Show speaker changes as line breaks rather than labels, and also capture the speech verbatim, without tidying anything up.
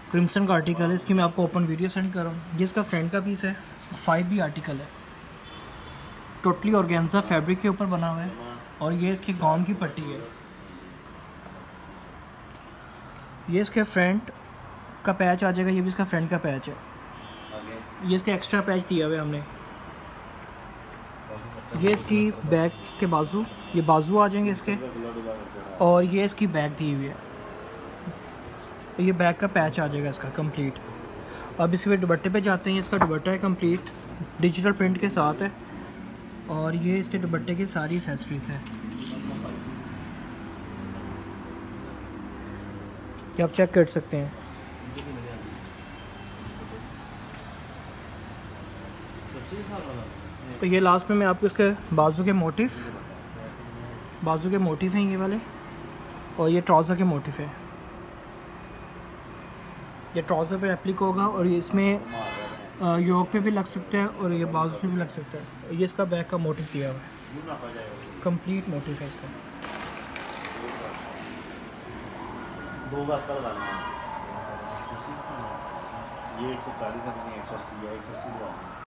Crimson का article है, इसकी मैं आपको ओपन वीडियो सेंड कर रहा हूँ। ये इसका फ्रंट का पीस है, फाइव बी आर्टिकल है, टोटली ऑर्गेन्जा फैब्रिक के ऊपर बना हुआ है और ये इसकी गाउन की पट्टी है। ये इसके फ्रंट का पैच आ जाएगा, ये भी इसका फ्रंट का पैच है। ये इसके एक्स्ट्रा पैच दिया हुआ है हमने। ये इसकी बैक के बाजू, ये बाजू आ जाएंगे इसके, और ये इसकी बैक दी हुई है। ये बैक का पैच आ जाएगा इसका कंप्लीट। अब इसके दुपट्टे पे जाते हैं। इसका दुपट्टा है कंप्लीट डिजिटल प्रिंट के साथ है और ये इसके दुपट्टे की सारी एक्सेसरीज है। ये आप चेक कर सकते हैं। तो ये लास्ट में मैं आपको इसके बाजू के मोटिफ बाजू के मोटिफ हैं ये वाले, और ये ट्राउज़र के मोटिफ है। ये ट्राउज़र पे एप्लिक होगा और ये इसमें योक पे भी लग सकता है और ये बाजू पे भी लग सकता है। ये इसका बैक का मोटिफ दिया हुआ है, कंप्लीट मोटिफ है इसका।
ये एक सौ चालीस है, एक सौ अस्सी है, एक सौ अस्सी